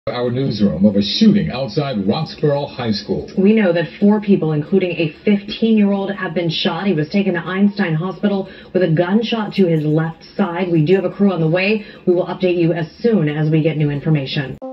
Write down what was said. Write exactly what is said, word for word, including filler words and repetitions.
Our newsroom of a shooting outside Roxborough High School. We know that four people, including a fifteen-year-old, have been shot. He was taken to Einstein Hospital with a gunshot to his left side. We do have a crew on the way. We will update you as soon as we get new information.